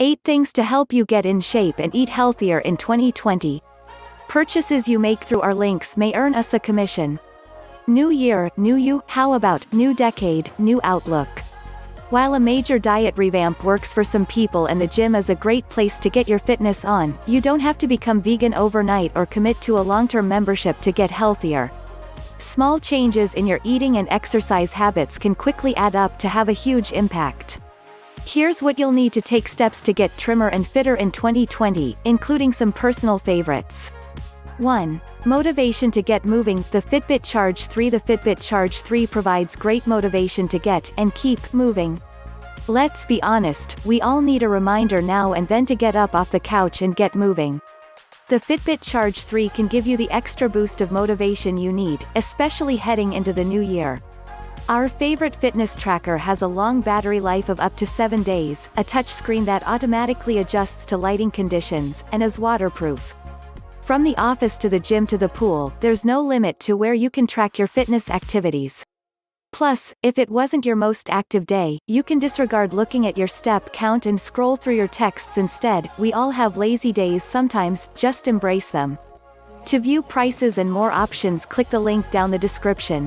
8 things to help you get in shape and eat healthier in 2020. Purchases you make through our links may earn us a commission. New year, new you. How about new decade, new outlook? While a major diet revamp works for some people and the gym is a great place to get your fitness on, you don't have to become vegan overnight or commit to a long-term membership to get healthier. Small changes in your eating and exercise habits can quickly add up to have a huge impact. Here's what you'll need to take steps to get trimmer and fitter in 2020, including some personal favorites. 1. Motivation to get moving. The Fitbit Charge 3. The Fitbit Charge 3 provides great motivation to get and keep moving. Let's be honest, we all need a reminder now and then to get up off the couch and get moving. The Fitbit Charge 3 can give you the extra boost of motivation you need, especially heading into the new year. Our favorite fitness tracker has a long battery life of up to 7 days, a touchscreen that automatically adjusts to lighting conditions, and is waterproof. From the office to the gym to the pool, there's no limit to where you can track your fitness activities. Plus, if it wasn't your most active day, you can disregard looking at your step count and scroll through your texts instead. We all have lazy days sometimes, just embrace them. To view prices and more options, click the link down the description.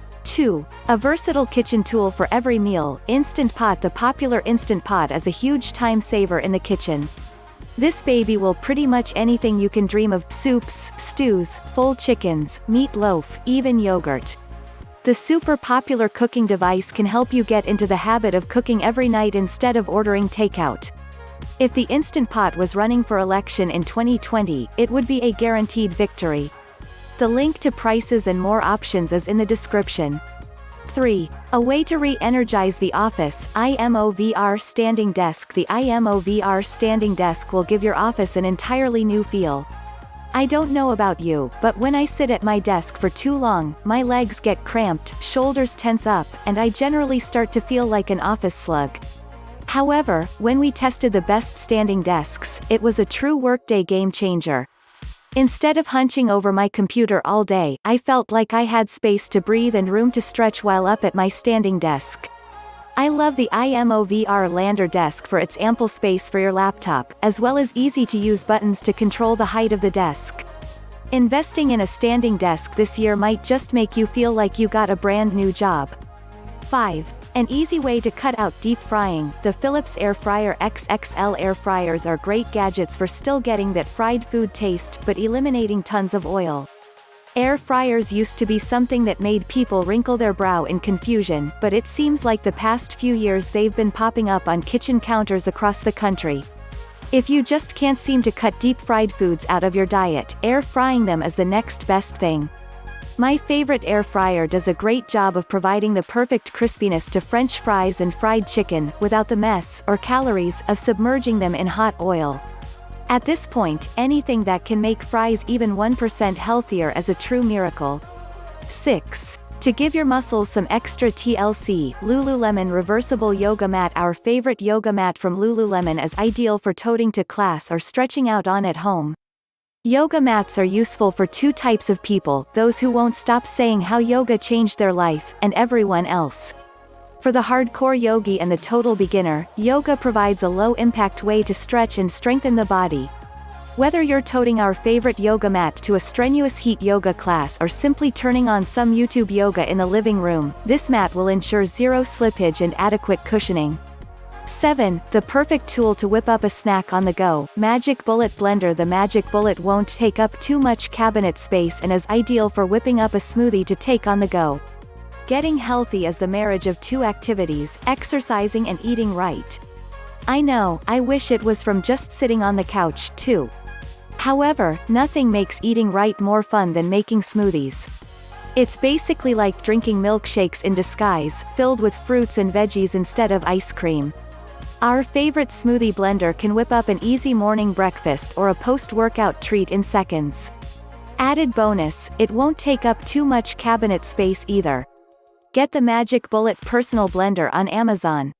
2. A versatile kitchen tool for every meal. Instant Pot. The popular Instant Pot is a huge time saver in the kitchen. This baby will pretty much anything you can dream of: soups, stews, full chickens, meatloaf, even yogurt. The super popular cooking device can help you get into the habit of cooking every night instead of ordering takeout. If the Instant Pot was running for election in 2020, it would be a guaranteed victory. The link to prices and more options is in the description. 3. A way to re-energize the office. iMovR Standing Desk. The iMovR Standing Desk will give your office an entirely new feel. I don't know about you, but when I sit at my desk for too long, my legs get cramped, shoulders tense up, and I generally start to feel like an office slug. However, when we tested the best standing desks, it was a true workday game changer. Instead of hunching over my computer all day, I felt like I had space to breathe and room to stretch while up at my standing desk. I love the iMovR Lander Desk for its ample space for your laptop, as well as easy-to-use buttons to control the height of the desk. Investing in a standing desk this year might just make you feel like you got a brand new job. 5. An easy way to cut out deep frying. The Philips Air Fryer XXL air fryers are great gadgets for still getting that fried food taste but eliminating tons of oil. Air fryers used to be something that made people wrinkle their brow in confusion, but it seems like the past few years they've been popping up on kitchen counters across the country. If you just can't seem to cut deep fried foods out of your diet, air frying them is the next best thing. My favorite air fryer does a great job of providing the perfect crispiness to French fries and fried chicken, without the mess, or calories, of submerging them in hot oil. At this point, anything that can make fries even 1% healthier is a true miracle. 6. To give your muscles some extra TLC. Lululemon Reversible Yoga Mat. Our favorite yoga mat from Lululemon is ideal for toting to class or stretching out on at home. Yoga mats are useful for 2 types of people: those who won't stop saying how yoga changed their life, and everyone else. For the hardcore yogi and the total beginner, yoga provides a low-impact way to stretch and strengthen the body. Whether you're toting our favorite yoga mat to a strenuous heat yoga class or simply turning on some YouTube yoga in the living room, this mat will ensure zero slippage and adequate cushioning. 7. The perfect tool to whip up a snack on the go. Magic Bullet Blender. The Magic Bullet won't take up too much cabinet space and is ideal for whipping up a smoothie to take on the go. Getting healthy is the marriage of 2 activities: exercising and eating right. I know, I wish it was from just sitting on the couch, too. However, nothing makes eating right more fun than making smoothies. It's basically like drinking milkshakes in disguise, filled with fruits and veggies instead of ice cream. Our favorite smoothie blender can whip up an easy morning breakfast or a post-workout treat in seconds. Added bonus, it won't take up too much cabinet space either. Get the Magic Bullet Personal Blender on Amazon.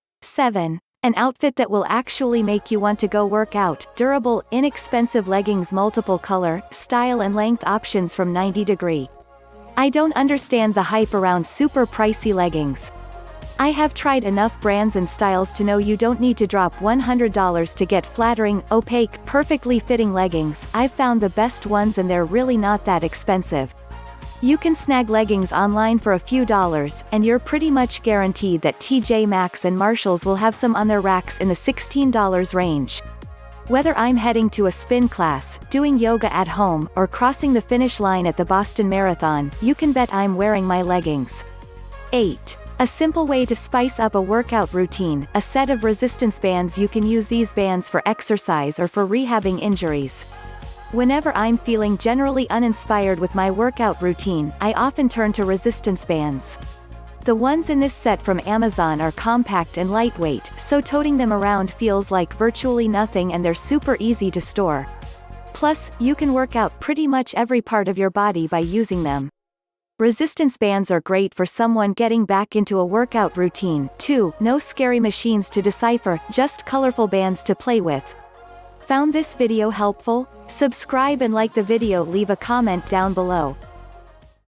7. An outfit that will actually make you want to go work out. Durable, inexpensive leggings. Multiple color, style and length options from 90°. I don't understand the hype around super pricey leggings. I have tried enough brands and styles to know you don't need to drop $100 to get flattering, opaque, perfectly fitting leggings. I've found the best ones and they're really not that expensive. You can snag leggings online for a few dollars, and you're pretty much guaranteed that TJ Maxx and Marshalls will have some on their racks in the $16 range. Whether I'm heading to a spin class, doing yoga at home, or crossing the finish line at the Boston Marathon, you can bet I'm wearing my leggings. 8. A simple way to spice up a workout routine, a set of resistance bands. You can use these bands for exercise or for rehabbing injuries. Whenever I'm feeling generally uninspired with my workout routine, I often turn to resistance bands. The ones in this set from Amazon are compact and lightweight, so toting them around feels like virtually nothing, and they're super easy to store. Plus, you can work out pretty much every part of your body by using them. Resistance bands are great for someone getting back into a workout routine. 2. No scary machines to decipher, just colorful bands to play with. Found this video helpful? Subscribe and like the video, leave a comment down below.